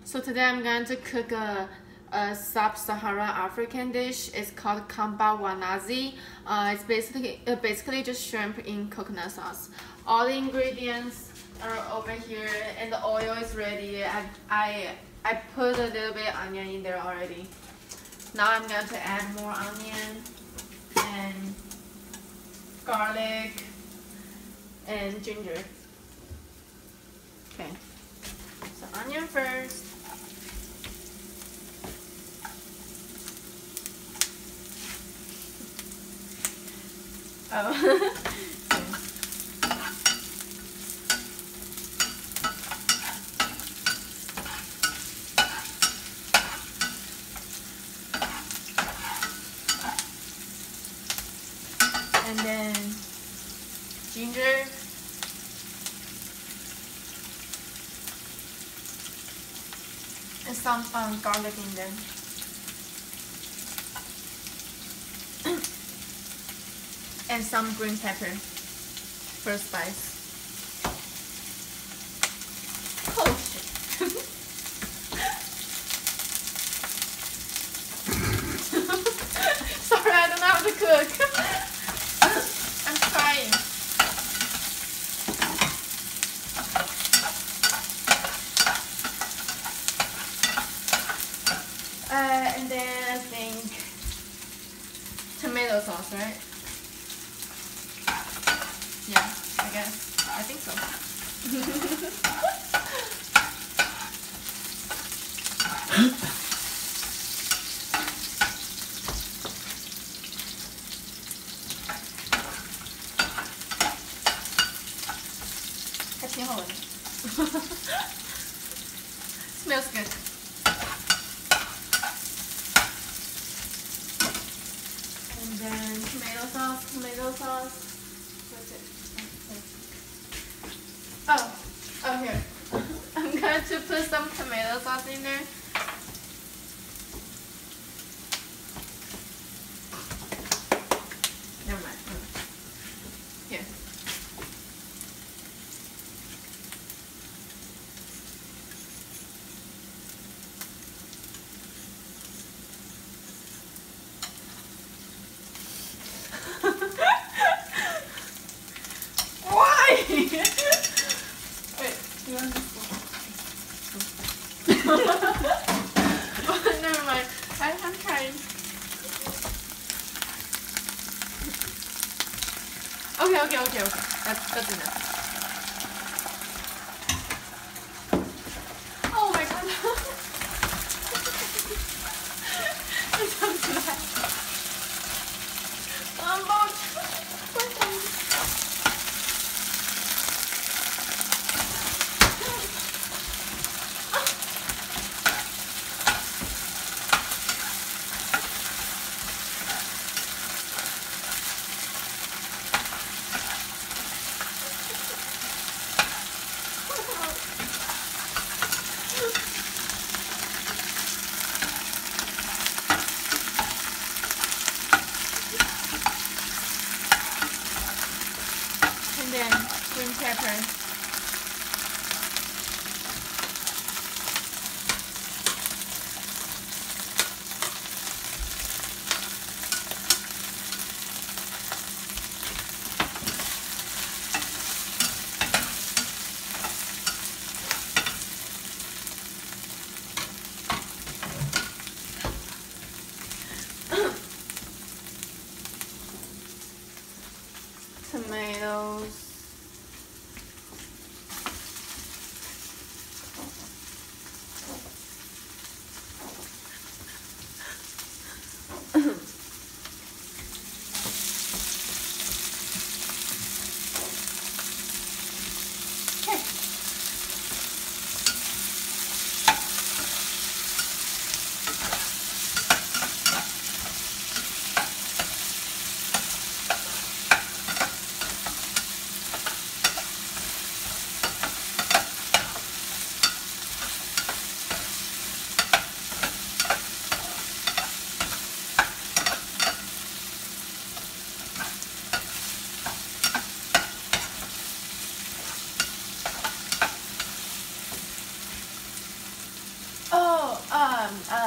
So today I'm going to cook a sub-Saharan African dish. It's called kamba wanazi. It's basically just shrimp in coconut sauce. All the ingredients are over here, and the oil is ready. I put a little bit of onion in there already. Now I'm going to add more onion and garlic and ginger. Okay, so onion first. Oh. And then ginger, and some garlic in there. And some green pepper for spice. Oh shit. Sorry, I don't know how to cook. I'm trying. And then I think tomato sauce, right? Yeah, I guess. I think so. Smells good. And then tomato sauce. What's it? Oh, here. I'm going to put some tomato sauce in there. Never mind. Here. Why? Wait, you want this one? Oh, never mind. I'm trying. Okay. That's enough. Oh my god. It's so bad.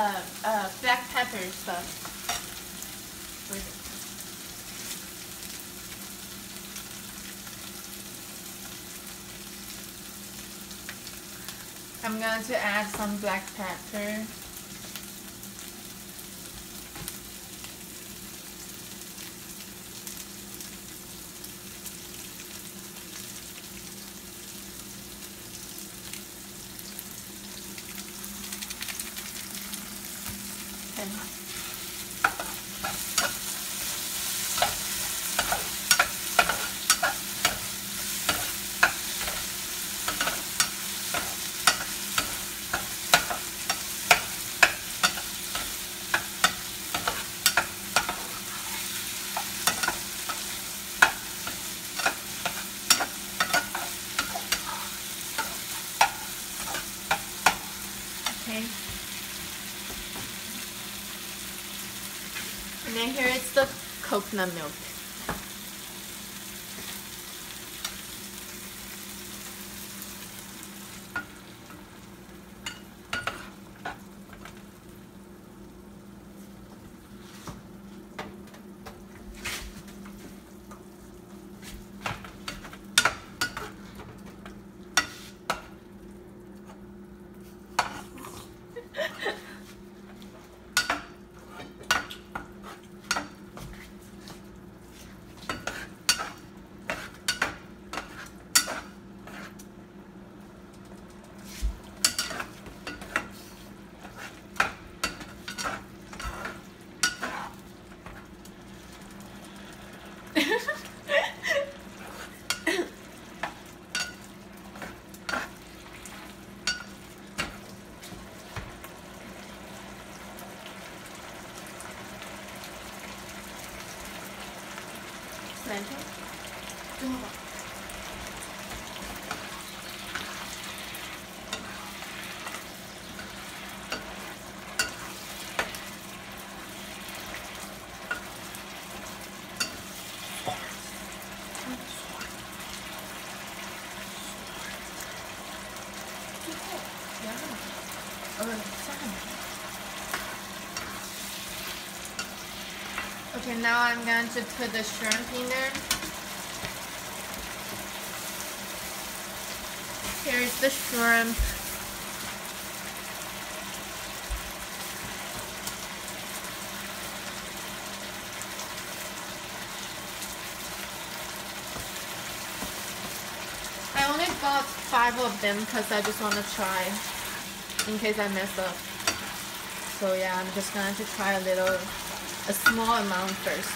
black pepper stuff. I'm going to add some black pepper. And then here is the coconut milk. Okay, now I'm going to put the shrimp in there. Here's the shrimp. I only bought 5 of them because I just want to try in case I mess up. So yeah, I'm just going to try a small amount first.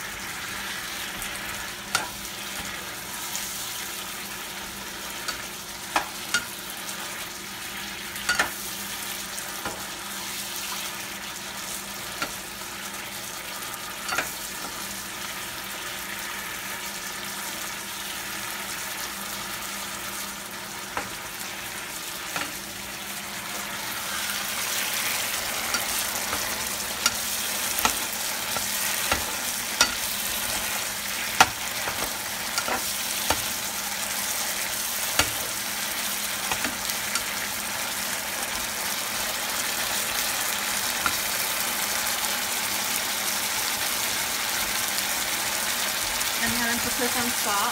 I'm going to put some salt.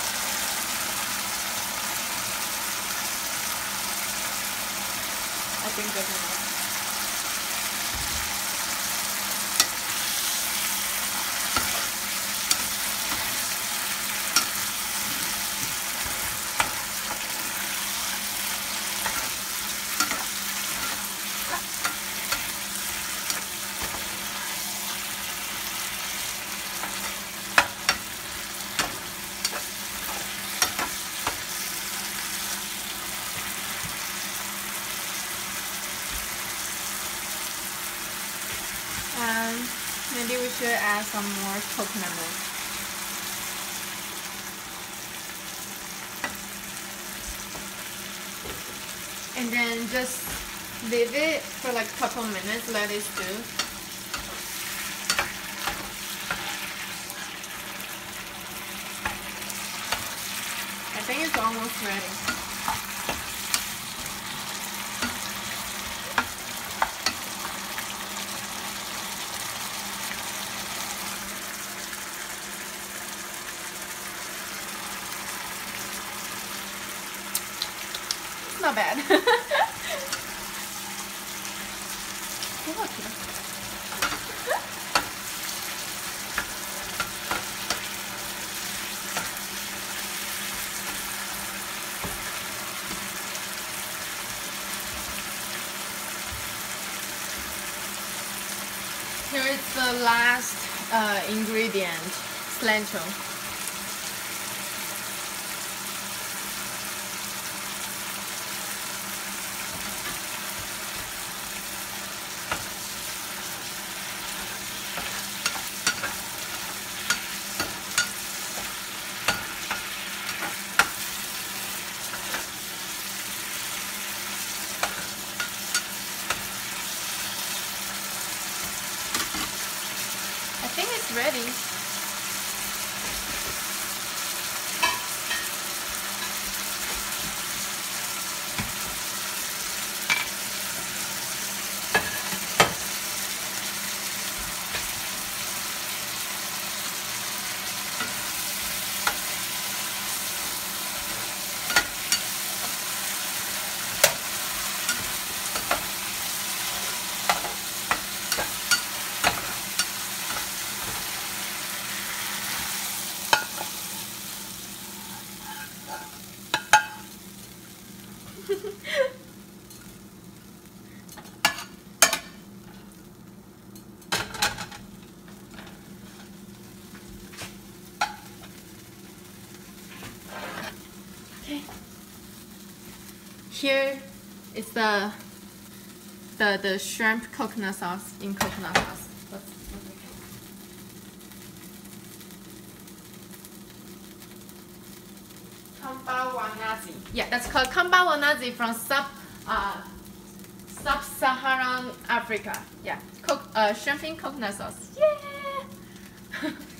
I think that's enough. Maybe we should add some more coconut milk. And then just leave it for like a couple minutes, let it stew. I think it's almost ready. not bad. Here is the last ingredient, cilantro. I think it's ready. Okay. Here is the shrimp coconut sauce in coconut sauce. Kamba Wanazi. Yeah, that's called Kamba Wanazi from sub-Saharan Africa. Yeah, shrimp in coconut sauce. Yeah.